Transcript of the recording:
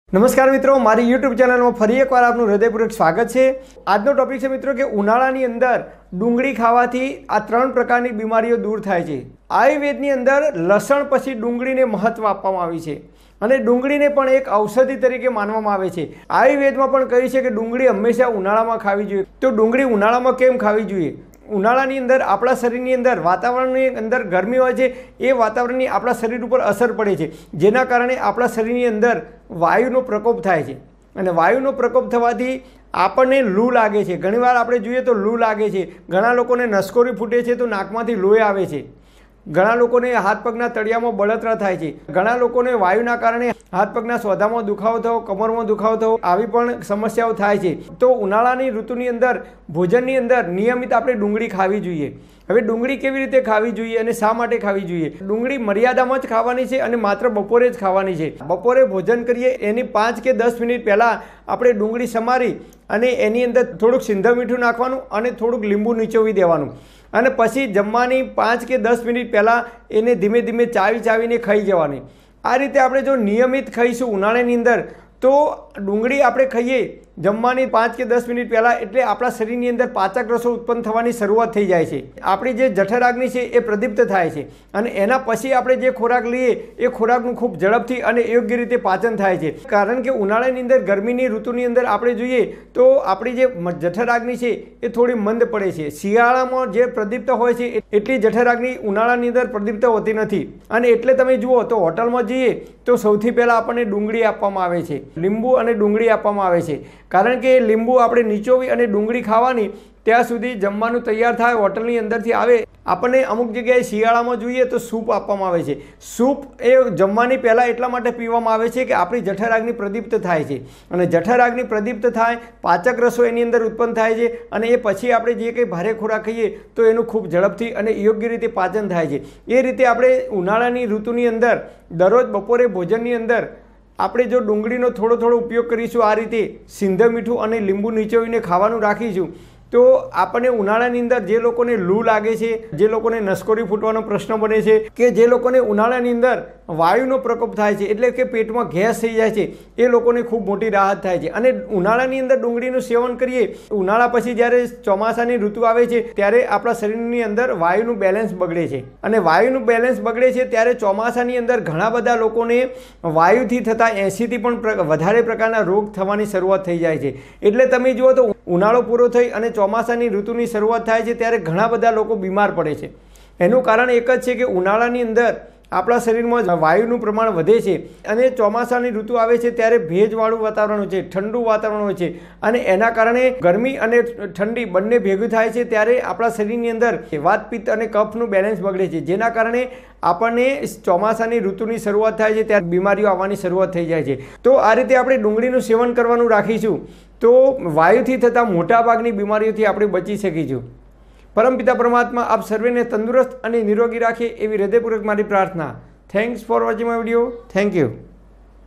નમસ્કાર મિત્રો, મારી યુટ્યુબ ચેનલમાં ફરી એકવાર આપનું હૃદયપૂર્વક સ્વાગત છે। આજનો ટોપિક છે મિત્રો કે ઉનાળાની અંદર ડુંગળી ખાવાથી આ ત્રણ પ્રકારની બીમારીઓ દૂર થાય છે। આયુર્વેદની અંદર લસણ પછી ડુંગળીને મહત્વ આપવામાં આવ્યું છે અને ડુંગળીને પણ એક ઔષધિ તરીકે માનવામાં આવે છે। આયુર્વેદમાં પણ કહ્યું છે કે ડુંગળી હંમેશા ઉનાળામાં ખાવી જોઈએ। તો ડુંગળી ઉનાળામાં કેમ ખાવી જોઈએ? ઉનાળાની અંદર આપણા શરીરની અંદર વાતાવરણની અંદર ગરમી હોય છે, એ વાતાવરણની આપણા શરીર ઉપર અસર પડે છે, જેના કારણે આપણા શરીરની અંદર વાયુનો પ્રકોપ થાય છે અને વાયુનો પ્રકોપ થવાથી આપણને લૂ લાગે છે। ઘણીવાર આપણે જોઈએ તો લૂ લાગે છે, ઘણા લોકોને નસકોરી ફૂટે છે તો નાકમાંથી લોહી આવે છે, ઘણા લોકોને હાથ પગના તળિયામાં બળતરા થાય છે, ઘણા લોકોને વાયુના કારણે હાથ પગના સોધામાં દુખાવો થવો, કમરમાં દુખાવો થવો, આવી પણ સમસ્યાઓ થાય છે। તો ઉનાળાની ઋતુની અંદર ભોજનની અંદર નિયમિત આપણે ડુંગળી ખાવી જોઈએ। હવે ડુંગળી કેવી રીતે ખાવી જોઈએ અને શા માટે ખાવી જોઈએ? ડુંગળી મર્યાદામાં જ ખાવાની છે અને માત્ર બપોરે જ ખાવાની છે। બપોરે ભોજન કરીએ એની 5 કે 10 મિનિટ પહેલાં આપણે ડુંગળી સમારી અને એની અંદર થોડુંક સિંધવ મીઠું નાખવાનું અને થોડુંક લીંબુ નીચોવી દેવાનું અને પછી જમવાની 5 કે 10 મિનિટ પહેલાં એને ધીમે ધીમે ચાવીને ખાઈ જવાની। આ રીતે આપણે જો નિયમિત ખાઈશું ઉનાળાની અંદર તો ડુંગળી આપણે ખાઈએ જમવાની 5 કે 10 મિનિટ પહેલાં એટલે આપણા શરીરની અંદર પાચક રસો ઉત્પન્ન થવાની શરૂઆત થઈ જાય છે। આપણી જે જઠરાગ્નિ છે એ પ્રદીપ્ત થાય છે અને એના પછી આપણે જે ખોરાક લઈએ એ ખોરાકનું ખૂબ ઝડપથી અને યોગ્ય રીતે પાચન થાય છે। કારણ કે ઉનાળાની અંદર ગરમીની ઋતુની અંદર આપણે જોઈએ તો આપણી જે જઠરાગ્નિ છે એ થોડી મંદ પડે છે। શિયાળામાં જે પ્રદીપ્ત હોય છે એટલી જઠરાગ્નિ ઉનાળાની અંદર પ્રદીપ્ત હોતી નથી અને એટલે તમે જુઓ તો હોટલમાં જઈએ તો સૌથી પહેલાં આપણને ડુંગળી આપવામાં આવે છે, લીંબુ અને ડુંગળી આપવામાં આવે છે। કારણ કે લીંબુ આપણે નીચોવી અને ડુંગળી ખાવાની ત્યાં સુધી જમવાનું તૈયાર થાય, હોટલની અંદરથી આવે। આપણને અમુક જગ્યાએ શિયાળામાં જોઈએ તો સૂપ આપવામાં આવે છે। સૂપ એ જમવાની પહેલાં એટલા માટે પીવામાં આવે છે કે આપણી જઠરાગ્નિ પ્રદીપ્ત થાય છે અને જઠરાગ્નિ પ્રદીપ્ત થાય, પાચક રસો એની અંદર ઉત્પન્ન થાય છે અને એ પછી આપણે જે કંઈ ભારે ખોરાક ખાઈએ તો એનું ખૂબ ઝડપથી અને યોગ્ય રીતે પાચન થાય છે। એ રીતે આપણે ઉનાળાની ઋતુની અંદર દરરોજ બપોરે ભોજનની અંદર આપણે જો ડુંગળીનો થોડો ઉપયોગ કરીશું, આ રીતે સિંધવ મીઠું અને લીંબુ નીચોવીને ખાવાનું રાખીશું તો આપણને ઉનાળાની અંદર જે લોકોને લૂ લાગે છે, જે લોકોને નસકોરી ફૂટવાનો પ્રશ્ન બને છે કે જે લોકોને ઉનાળાની અંદર વાયુનો પ્રકોપ થાય છે એટલે કે પેટમાં ગેસ થઈ જાય છે, એ લોકોને ખૂબ મોટી રાહત થાય છે। અને ઉનાળાની અંદર ડુંગળીનું સેવન કરીએ, ઉનાળા પછી જ્યારે ચોમાસાની ઋતુ આવે છે ત્યારે આપણા શરીરની અંદર વાયુનું બેલેન્સ બગડે છે અને વાયુનું બેલેન્સ બગડે છે ત્યારે ચોમાસાની અંદર ઘણા બધા લોકોને વાયુથી થતા 80થી પણ વધારે પ્રકારના રોગ થવાની શરૂઆત થઈ જાય છે। એટલે તમે જુઓ તો ઉનાળો પૂરો થઈ અને ચોમાસાની ઋતુની શરૂઆત થાય છે ત્યારે ઘણા બધા લોકો બીમાર પડે છે। એનું કારણ એક જ છે કે ઉનાળાની અંદર આપણા શરીરમાં વાયુનું પ્રમાણ વધે છે અને ચોમાસાની ઋતુ આવે છે ત્યારે ભેજવાળું વાતાવરણ હોય છે, ઠંડુ વાતાવરણ હોય છે અને એના કારણે ગરમી અને ઠંડી બંને ભેગું થાય છે ત્યારે આપણા શરીરની અંદર વાત, પિત્ત અને કફનું બેલેન્સ બગડે છે, જેના કારણે આપણને ચોમાસાની ઋતુની શરૂઆત થાય છે ત્યારે બીમારીઓ આવવાની શરૂઆત થઈ જાય છે। તો આ રીતે આપણે ડુંગળીનું સેવન કરવાનું રાખીશું તો વાયુથી થતા મોટાભાગની બીમારીઓથી આપણે બચી શકીશું। પરમપિતા પરમાત્મા આપ સર્વેને તંદુરસ્ત અને નિરોગી રાખે એવી હૃદયપૂર્વક મારી પ્રાર્થના। Thanks for watching my video. Thank you.